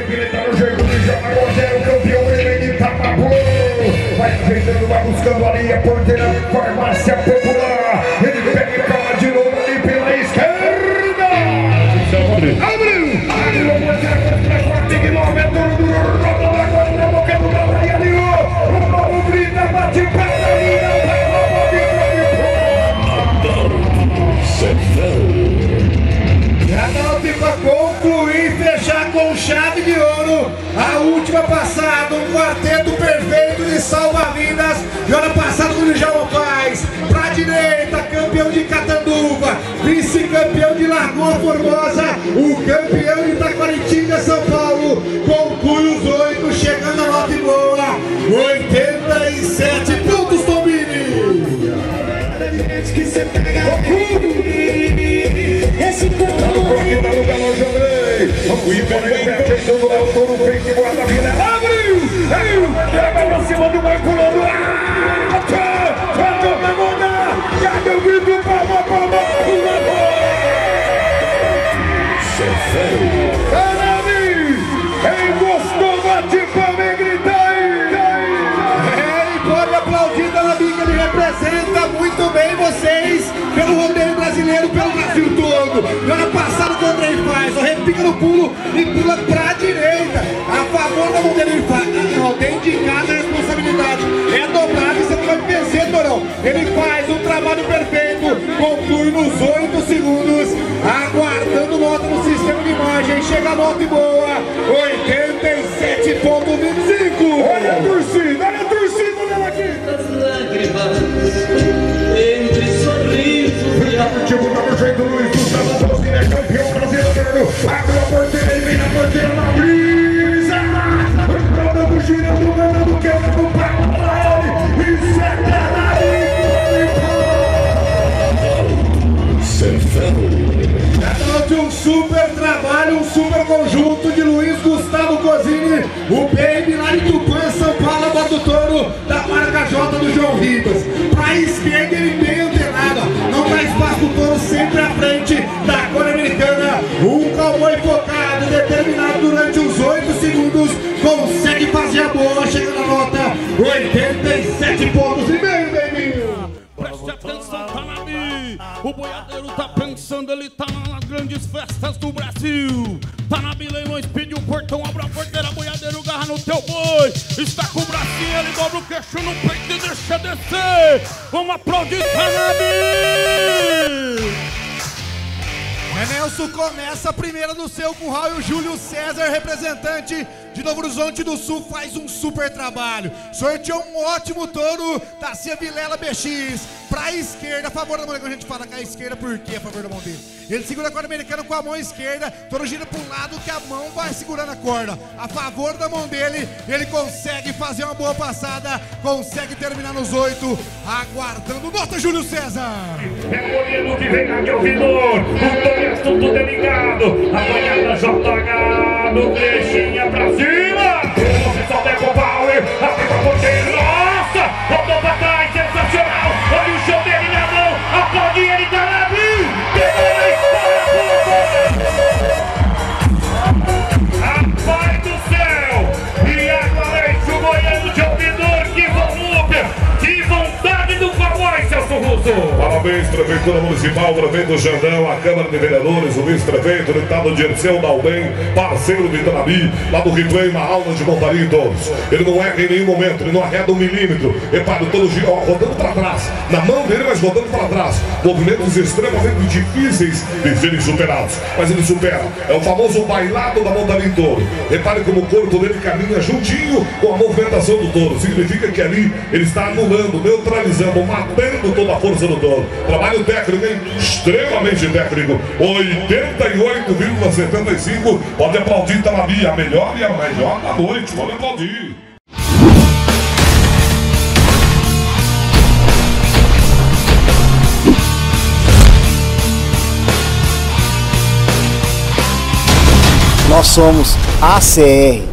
ele tá no jeito de jogar, Rogério, campeão, ele tá na boa. Vai ajeitando, vai buscando ali a porteira, farmácia popular. Ele pega e calma de novo ali pela esquerda. Abriu! Abriu a porteira, para 4 quilômetros do Rodo, agora na boca do Bahia ali, o Paulo grita, bate para a linha, para concluir e fechar com chave de ouro a última passada, um quarteto perfeito de salva-vidas. E ano passado o Djalma faz para a direita, campeão de Catanduva, vice-campeão de Lagoa Formosa, o campeão de Itaquaritinga, São Paulo, conclui os 8, chegando a nota boa, 87 pontos, Tombini. Tá no bloquinho, tá no galão, joguei. O Iberê ajeitando lá, o touro fez que guarda a vida. Abriu! Vai pra cima do Mãe pulando. Tocou na mão, cadê o grito? Palma, palma, Carami! Encostou, bate palma e grita aí! E pode aplaudir da Labica, ele representa muito bem vocês pelo rodeio brasileiro, pelo Brasil todo. No ano passado o Andrei faz, o repica no pulo e pula pra direita. A favor da mão dele, ele faz. Não, tem indicado a responsabilidade. É dobrado e você não vai vencer, Torão. Ele faz um trabalho perfeito, conclui nos 8 segundos, aguardando nota no sistema de imagem. Chega a nota boa, 87,25. Olha a torcida dela aqui. Entre sorrisos e Tipo, tá no jeito Luiz Gustavo Bosque, é campeão brasileiro. Abre a porteira e vem na porteira na brisa. Rodando, girando, ganhando, quebrando pra lá. E certa de um super trabalho, um super conjunto de Luiz Gustavo Cosini, o Baby lá de Tupã, São Paulo, a do touro da marca J do João Ribas. Pra esquerda ele bem antenado, não dá espaço pro touro, sempre à frente da cor americana. Um cowboy focado, determinado durante os 8 segundos, consegue fazer a boa, chega na nota 87,5 pontos, Baby. Preste atenção, Tanabi. O boiadeiro tá pensando, ele tá nas grandes festas do Brasil. Tanabi Leilões pediu o portão, abre a porteira, boiadeiro garra no teu boi. Está com o bracinho, ele dobra o queixo no peito e deixa descer. Vamos aplaudir, Tanabi! Nelson começa a primeira do seu curral e o Júlio César, representante de Novo Horizonte do Sul, faz um super trabalho. Sorteou um ótimo touro da Cia Vilela BX. Pra esquerda, a favor da mão, quando a gente fala com a esquerda, por que a favor da mão dele? Ele segura a corda americana com a mão esquerda, touro gira para um lado que a mão vai segurando a corda. A favor da mão dele, ele consegue fazer uma boa passada, consegue terminar nos 8, aguardando nota, Júlio César. É o que vem aqui, ouvidor. O touro é tudo deligado. Apanhada JH no trechinha pra cima. Você só pega o power, abriu a porteira. Nossa, rodou pra trás, sensacional. Olha o show dele na mão. Aplaude ele, tá na vida. Pegou na história. Rapaz do céu. E agora é o goiano de ouvidor. Que volúpia, que vontade do cowboy, Celso Russo. Parabéns, Prefeitura Municipal, Prefeito Jandão, a Câmara de Vereadores, o Vice-Prefeito, o Deputado Dirceu Dalben, parceiro de Tanabi, lá do replay, na aula de montaria em todos. Ele não erra em nenhum momento, ele não arreda 1 milímetro. Repare, todo giro, rodando para trás, na mão dele, mas rodando para trás. Movimentos extremamente difíceis de serem superados, mas ele supera. É o famoso bailado da montaria em touro. Repare como o corpo dele caminha juntinho com a movimentação do touro. Significa que ali ele está anulando, neutralizando, matando toda a força do touro. Trabalho técnico, hein? Extremamente técnico. 88,75. Pode aplaudir, Tanabi, a melhor e a melhor da noite. Pode aplaudir. Nós somos ACR.